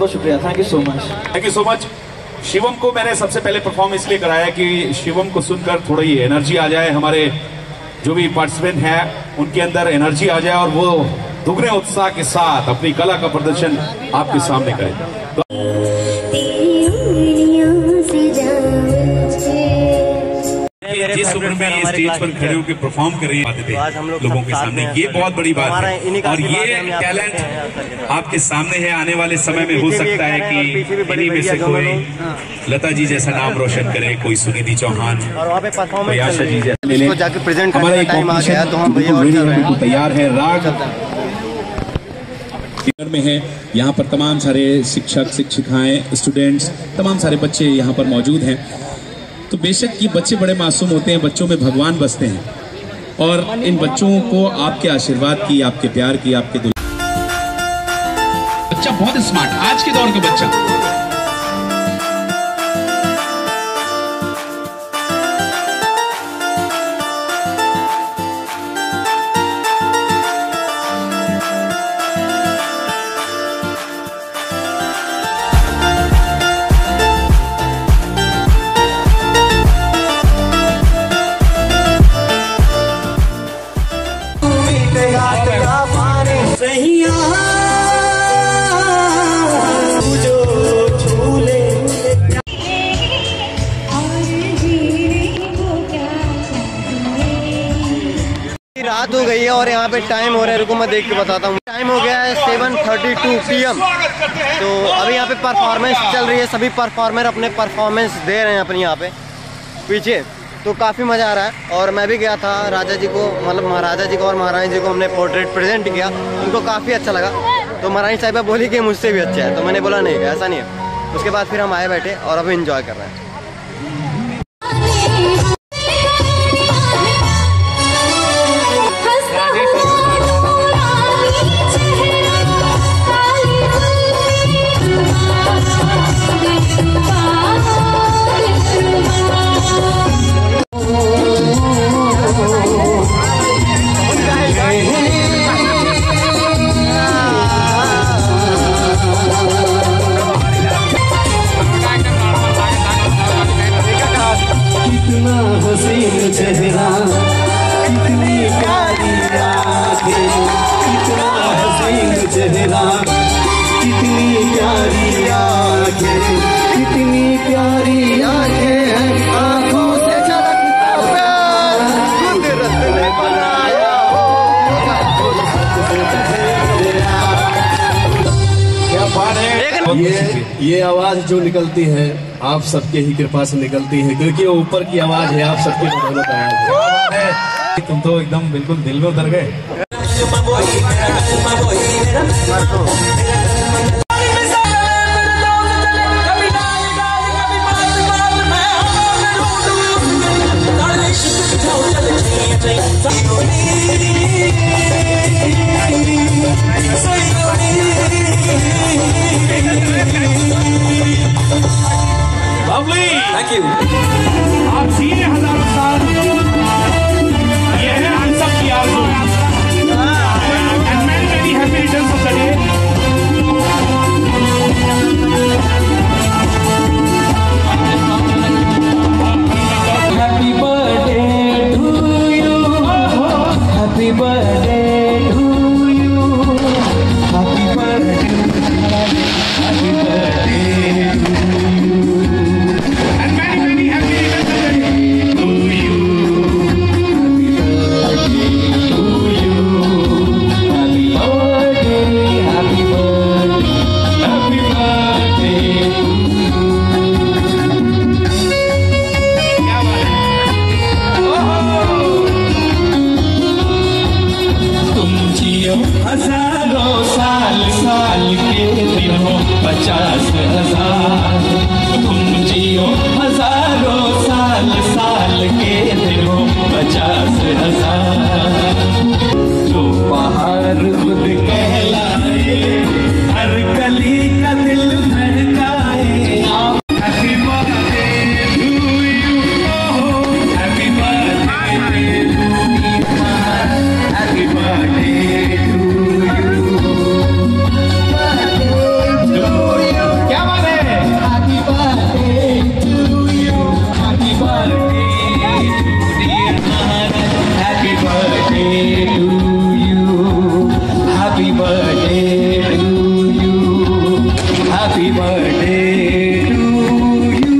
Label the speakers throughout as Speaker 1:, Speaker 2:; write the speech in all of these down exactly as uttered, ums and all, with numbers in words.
Speaker 1: बहुत शुक्रिया। Thank you so much.
Speaker 2: Thank you so much. शिवम को मैंने सबसे पहले परफॉर्म इसलिए कराया कि शिवम को सुनकर थोड़ी एनर्जी आ जाए, हमारे जो भी पार्टिसिपेंट हैं उनके अंदर एनर्जी आ जाए और वो दुगने उत्साह के साथ अपनी कला का प्रदर्शन आपके सामने करें। तो जिस उम्र में ये स्टेज पर खड़े होकर परफॉर्म कर रहे थे लोगों के सामने, ये बहुत बड़ी बात है। और ये टैलेंट आपके सामने है। आने वाले समय में हो सकता है कि इन्हीं में से कोई लता जी जैसा नाम रोशन करे, कोई सुनिधि चौहान, कोई आशा जी जैसा। हमारा एक कॉम्पिटिशन तैयार है, राग में है। यहाँ पर तमाम सारे शिक्षक शिक्षिकाएं स्टूडेंट्स तमाम सारे बच्चे यहाँ पर मौजूद हैं। तो बेशक ये बच्चे बड़े मासूम होते हैं, बच्चों में भगवान बसते हैं और इन बच्चों को आपके आशीर्वाद की, आपके प्यार की, आपके दिल। बच्चा बहुत स्मार्ट, आज के दौर का बच्चा।
Speaker 3: रात हो गई है और यहाँ पे टाइम हो रहा है, रुको मैं देख के बताता हूँ। टाइम हो गया है seven thirty two P M. तो अभी यहाँ पे परफॉर्मेंस चल रही है, सभी परफॉर्मर अपने परफॉर्मेंस दे रहे हैं अपने यहाँ पे पीछे। तो काफ़ी मज़ा आ रहा है। और मैं भी गया था राजा जी को, मतलब महाराजा जी को और महारानी जी को हमने पोर्ट्रेट प्रेजेंट किया, उनको काफ़ी अच्छा लगा। तो महारानी साहिबा बोली कि मुझसे भी अच्छा है, तो मैंने बोला नहीं ऐसा नहीं है। उसके बाद फिर हम आए बैठे और अभी इंजॉय कर रहे हैं।
Speaker 4: ये ये आवाज जो निकलती है आप सबके ही कृपा से निकलती है, क्योंकि वो ऊपर की आवाज है, आप सबकी बदौलत आवाज है। तुम तो एकदम बिल्कुल दिल में उतर गए।
Speaker 2: Thank you. आप सीने हजारों साल, ये है हम सब की आरज़ू। And many many happy returns of the day. Happy birthday to you, happy birthday to you, happy birthday, happy birthday to you. हजारों साल साल के दिनों पचास हजार, तुम जियो हजारों साल साल के दिनों पचास हजार। जो पहाड़ खुद कहलाए, हर गली का दिल धड़काए। Happy birthday to you, happy birthday to you, happy birthday to you, to you. birthday to you.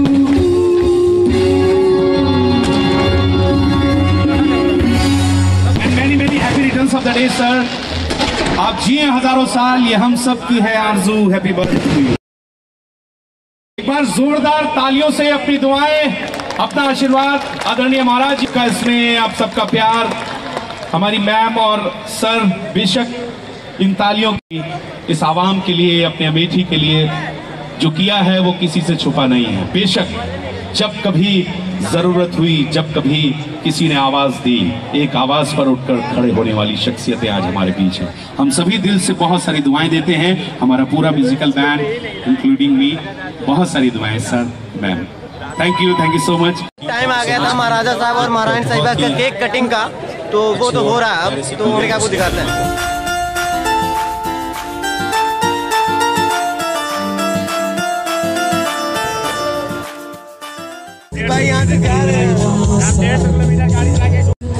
Speaker 2: And many many happy returns of the day, sir. आप जिए हजारों साल, ये हम सब की है आरज़ू. Happy birthday to you. एक बार जोरदार तालियों से अपनी दुआएं, अपना आशीर्वाद आदरणीय महाराज जी का, इसमें आप सबका प्यार, हमारी मैम और सर, बेशक इन तालियों की इस आवाम के लिए, अपने अमेठी के लिए जो किया है वो किसी से छुपा नहीं है. बेशक जब कभी जरूरत हुई, जब कभी किसी ने आवाज दी, एक आवाज पर उठकर खड़े होने वाली शख्सियतें आज हमारे बीच हैं. हम सभी दिल से बहुत सारी दुआएं देते हैं, हमारा पूरा म्यूजिकल बैंड इंक्लूडिंग मी, बहुत सारी दुआएं sir, ma'am. Thank you, thank you so much.
Speaker 3: Time आ गया था महाराजा साहब और महारानी साहिबा का केक कटिंग का, तो वो तो हो रहा है अब, तो हम आपको दिखाते हैं. भाई यहाँ से जा रहे हैं, आप डेढ़ सौ किलोमीटर गाड़ी लगे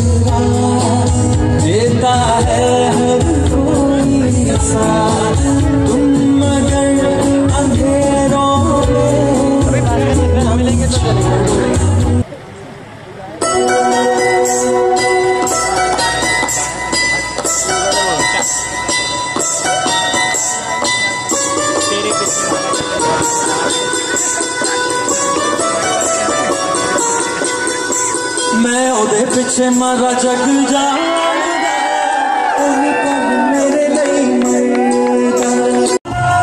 Speaker 3: देता है हर कोई साथ, तुम मगर अंधेरों में मिलेंगे तो
Speaker 1: मैं ओदे पिछे मारा जग जा मेरे लिए मर जा.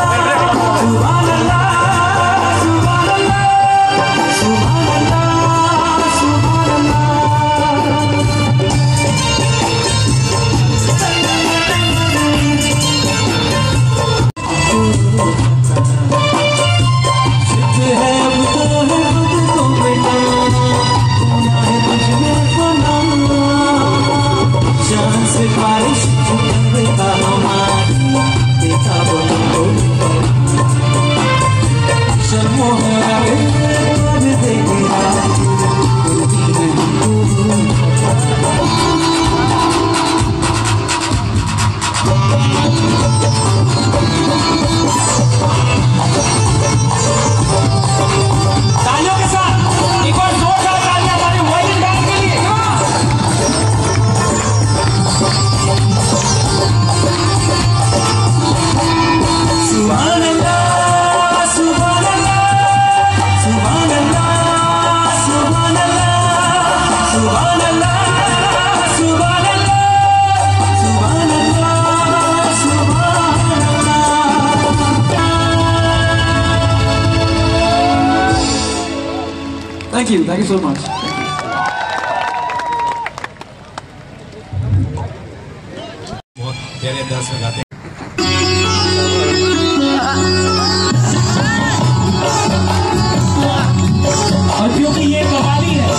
Speaker 5: Thank you, thank you so much.
Speaker 2: बहुत प्यारे अंदाज में गाते हैं.
Speaker 1: और क्योंकि ये कहानी है,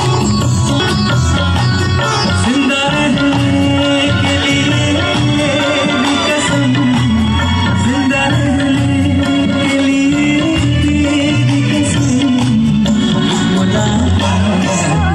Speaker 1: जिंदा रहने के लिए कसम, जिंदा रहने के लिए तेरी कसम, मुलाकात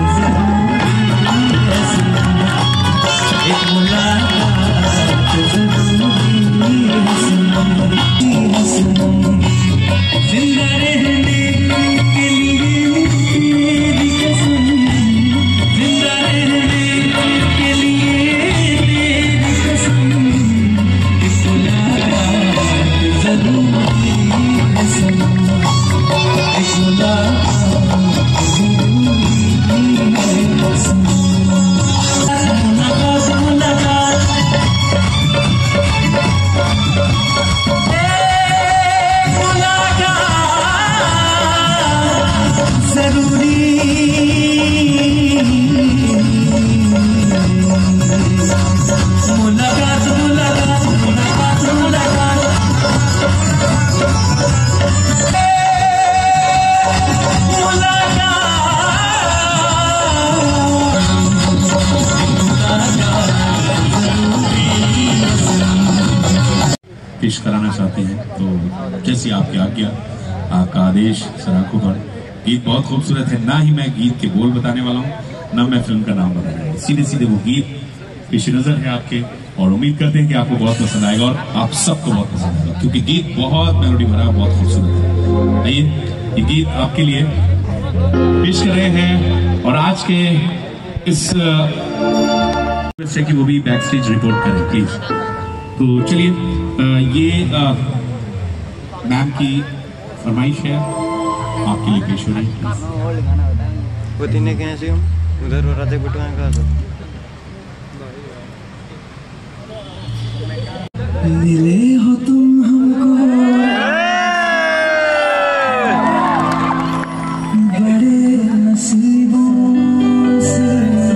Speaker 1: एक मुलाकात ज़रूरी है, जिंदा रहने के लिए तेरी कसम, जिंदा रहने के लिए तेरी कसम, एक मुलाकात ज़रूरी है, एक मुलाकात ज़रूरी है.
Speaker 2: पेश कराना चाहते हैं, तो जैसी आपकी आज्ञा, आपका आदेश सर आंखों पर. गीत बहुत खूबसूरत है, ना ही मैं गीत के बोल बताने वाला हूँ, ना मैं फिल्म का नाम बताने वाला हूँ. सीधे सीधे वो गीत पेश नजर है आपके,
Speaker 5: और उम्मीद करते हैं कि आपको बहुत पसंद आएगा और आप सबको बहुत पसंद आएगा, क्योंकि गीत बहुत मेलोडी भरा, बहुत खूबसूरत है। आइए ये गीत आपके लिए पेश कर रहे हैं और आज के इस से कि वो भी बैक स्टेज रिपोर्ट करें प्लीज। तो चलिए, ये मैम की फरमाइश है, आपके लिए पेश हो रही है।
Speaker 3: वो तीन कैसे उधर हो रहा था बिटवाएं कहा था
Speaker 1: मिले हो तुम हमको बड़े नसीबों से,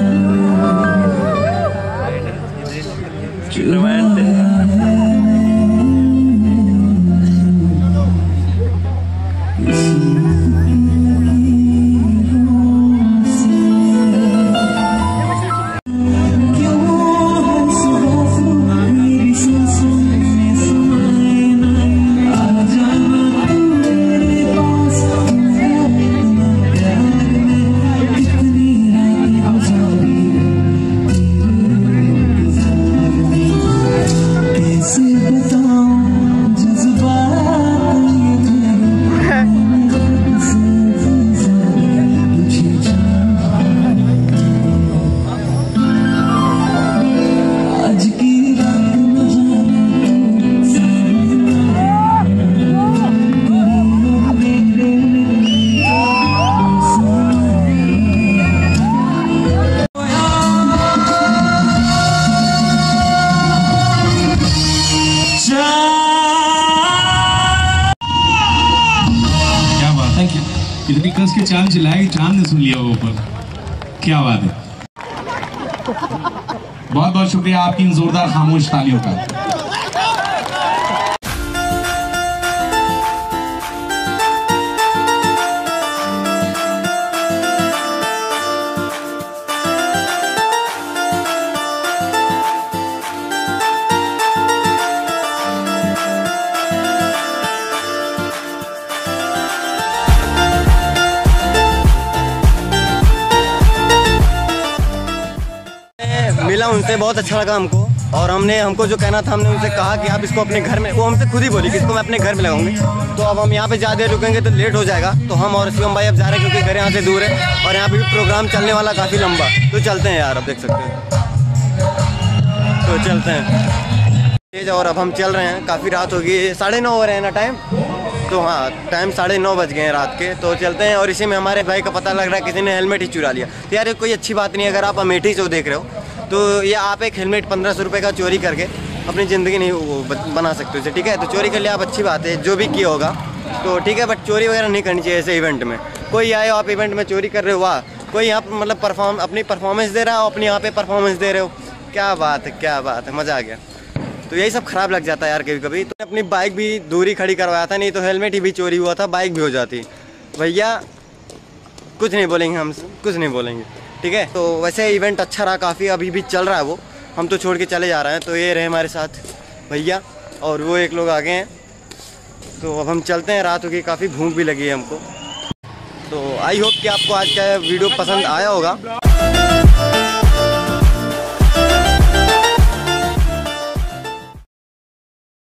Speaker 5: इतनी कस के चांद चिल्लाए, चांद ने सुन लिया वो ऊपर। क्या बात है, बहुत बहुत शुक्रिया आपकी इन जोरदार खामोश तालियों का।
Speaker 3: मिला उनसे, बहुत अच्छा लगा हमको, और हमने हमको जो कहना था हमने उनसे कहा कि आप इसको अपने घर में, वो हमसे खुद ही बोली कि इसको मैं अपने घर में लगाऊंगी। तो अब हम यहाँ पे ज़्यादा रुकेंगे तो लेट हो जाएगा, तो हम और शिवम भाई अब जा रहे हैं क्योंकि घर यहाँ से दूर है और यहाँ पे भी प्रोग्राम चलने वाला काफ़ी लंबा। तो चलते हैं यार, अब देख सकते हैं, तो चलते हैं। और अब हम चल रहे हैं, काफ़ी रात हो गई, साढ़े नौ हो रहे हैं ना टाइम, तो हाँ टाइम साढ़े नौ बज गए हैं रात के। तो चलते हैं, और इसी में हमारे भाई का पता लग रहा है किसी ने हेलमेट ही चुरा लिया। तो यार कोई अच्छी बात नहीं, अगर आप अमेठी से देख रहे हो तो ये आप एक हेलमेट पंद्रह सौ रुपये का चोरी करके अपनी ज़िंदगी नहीं वो बना सकते हो, ठीक है। तो चोरी कर लिया आप, अच्छी बात है, जो भी किया होगा तो ठीक है, बट चोरी वगैरह नहीं करनी चाहिए ऐसे इवेंट में। कोई आए हो आप इवेंट में चोरी कर रहे हो, वाह, कोई यहाँ पर मतलब परफॉर्म अपनी परफॉर्मेंस दे रहा हो, अपनी यहाँ पे परफॉर्मेंस दे रहे हो, क्या बात है, क्या बात है, मज़ा आ गया। तो यही सब खराब लग जाता है यार कभी कभी। तो अपनी बाइक भी दूरी खड़ी करवाया था, नहीं तो हेलमेट ही भी चोरी हुआ था, बाइक भी हो जाती। भैया कुछ नहीं बोलेंगे, हम कुछ नहीं बोलेंगे, ठीक है। तो वैसे इवेंट अच्छा रहा काफ़ी, अभी भी चल रहा है वो, हम तो छोड़ के चले जा रहे हैं। तो ये रहे हमारे साथ भैया, और वो एक लोग आगे हैं। तो अब हम चलते हैं, रात हो गई, काफ़ी भूख भी लगी है हमको। तो आई होप कि आपको आज का वीडियो पसंद आया होगा।